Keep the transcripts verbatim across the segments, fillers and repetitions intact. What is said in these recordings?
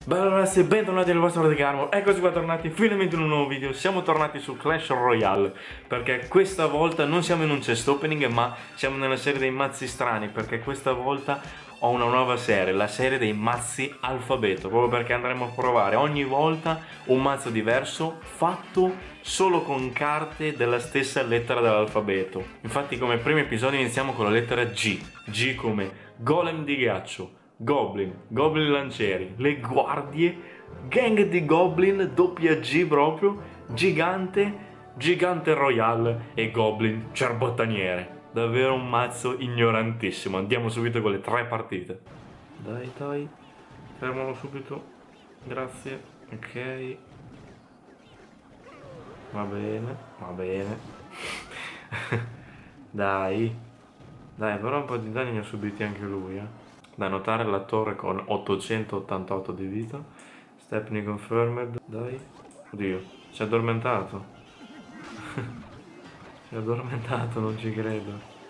Bella ragazzi, bentornati nel vostro The Garmo. Eccoci qua tornati finalmente in un nuovo video. Siamo tornati su Clash Royale, perché questa volta non siamo in un chest opening, ma siamo nella serie dei mazzi strani, perché questa volta ho una nuova serie, la serie dei mazzi alfabeto, proprio perché andremo a provare ogni volta un mazzo diverso fatto solo con carte della stessa lettera dell'alfabeto. Infatti come primo episodio iniziamo con la lettera G. G come golem di ghiaccio, Goblin, Goblin lancieri, le guardie, gang di Goblin, doppia G proprio, Gigante, Gigante Royale e Goblin cerbottaniere. Davvero un mazzo ignorantissimo. Andiamo subito con le tre partite. Dai, dai, fermalo subito. Grazie, ok. Va bene, va bene. Dai, dai, però un po' di danni ne ha subiti anche lui, eh. Da notare la torre con ottocentottantotto di vita. Stepney confirmed. Dai. Oddio, si è addormentato. Si è addormentato, non ci credo.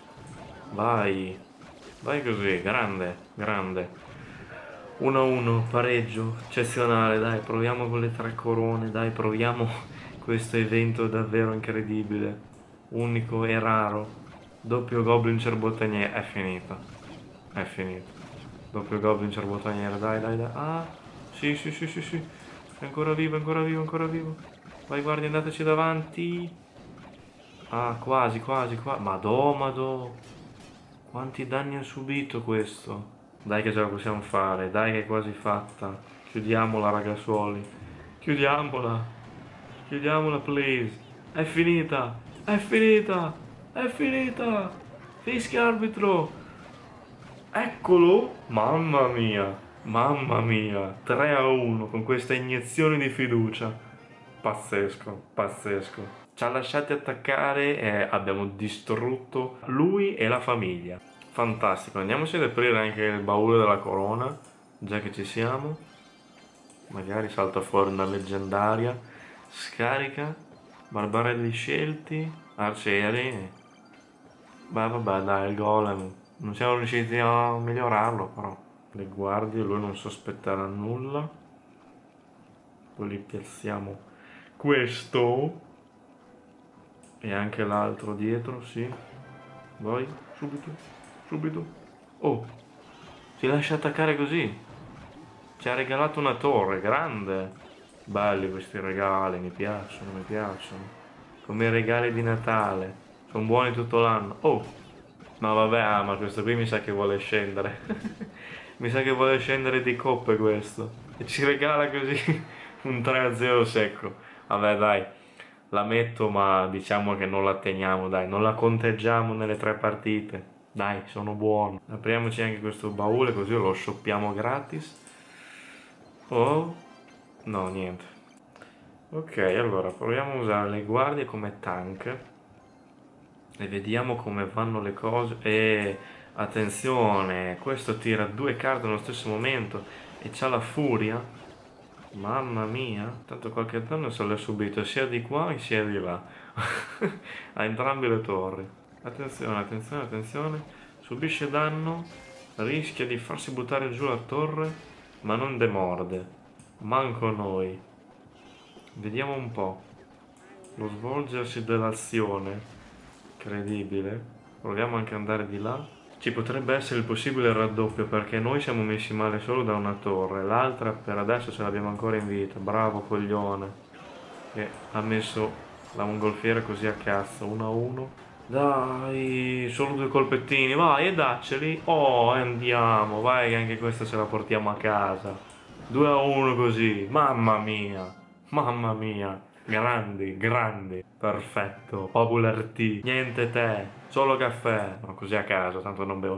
Vai. Vai così, grande, grande. uno a uno, pareggio, eccezionale. Dai, proviamo con le tre corone. Dai, proviamo questo evento davvero incredibile. Unico e raro. Doppio Goblin cerbottaniere. È finita. È finita. Doppio Goblin cerbottaniere, dai, dai, dai. Ah, sì, sì, sì, sì, sì. È ancora vivo, è ancora vivo, è ancora vivo. Vai, guardi, andateci davanti. Ah, quasi, quasi, qua. Madò, madò. Quanti danni ha subito questo? Dai che ce la possiamo fare, dai che è quasi fatta. Chiudiamola, ragazzuoli. Chiudiamola. Chiudiamola, please. È finita. È finita. È finita. Fischia arbitro. Eccolo! Mamma mia, mamma mia, tre a uno con questa iniezione di fiducia. Pazzesco, pazzesco. Ci ha lasciati attaccare e abbiamo distrutto lui e la famiglia. Fantastico, andiamoci ad aprire anche il baule della corona, già che ci siamo. Magari salta fuori una leggendaria. Scarica, barbarelli scelti, arcieri. Beh vabbè dai, il golem. Non siamo riusciti a migliorarlo, però. Le guardie, lui non sospetterà nulla. Poi li piazziamo questo. E anche l'altro dietro, sì. Vai, subito, subito. Oh, si lascia attaccare così. Ci ha regalato una torre, grande. Belli questi regali, mi piacciono, mi piacciono. Come i regali di Natale. Sono buoni tutto l'anno. Oh! No vabbè, ah, ma questo qui mi sa che vuole scendere. Mi sa che vuole scendere di coppe questo. E ci regala così un tre a zero secco. Vabbè dai, la metto ma diciamo che non la teniamo, dai. Non la conteggiamo nelle tre partite. Dai, sono buono. Apriamoci anche questo baule così lo shoppiamo gratis. Oh, no niente. Ok, allora proviamo a usare le guardie come tank. E vediamo come vanno le cose. E attenzione, questo tira due carte nello stesso momento e c'ha la furia. Mamma mia, tanto qualche danno se l'è subito sia di qua sia di là. A entrambe le torri. Attenzione, attenzione, attenzione. Subisce danno, rischia di farsi buttare giù la torre, ma non demorde. Manco noi. Vediamo un po' lo svolgersi dell'azione. Incredibile. Proviamo anche ad andare di là. Ci potrebbe essere il possibile raddoppio perché noi siamo messi male solo da una torre. L'altra per adesso ce l'abbiamo ancora in vita. Bravo coglione. Che ha messo la mongolfiera così a cazzo. uno a uno. Dai, solo due colpettini. Vai e dacceli. Oh, andiamo. Vai che anche questa ce la portiamo a casa. due a uno così. Mamma mia. Mamma mia. Grandi, grandi, perfetto, popular tea, niente tè, solo caffè, no così a caso, tanto non bevo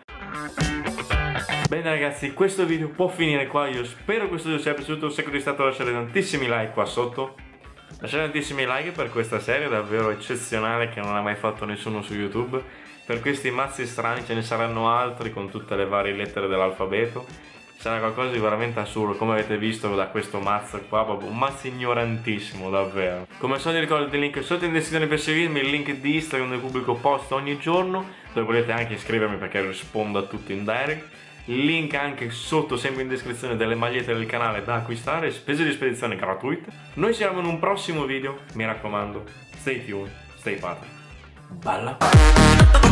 caffè. Bene ragazzi, questo video può finire qua, io spero questo video sia piaciuto, se così è stato lasciate tantissimi like qua sotto, lasciate tantissimi like per questa serie davvero eccezionale che non ha mai fatto nessuno su YouTube, per questi mazzi strani ce ne saranno altri con tutte le varie lettere dell'alfabeto. Sarà qualcosa di veramente assurdo, come avete visto da questo mazzo qua, proprio un mazzo ignorantissimo, davvero. Come al solito ricordate il link sotto in descrizione per seguirmi, il link di Instagram dove pubblico post ogni giorno, dove volete anche iscrivermi perché rispondo a tutti in direct. link anche sotto, sempre in descrizione, delle magliette del canale da acquistare, spese di spedizione gratuite. Noi ci vediamo in un prossimo video, mi raccomando, stay tuned, stay patri. Balla!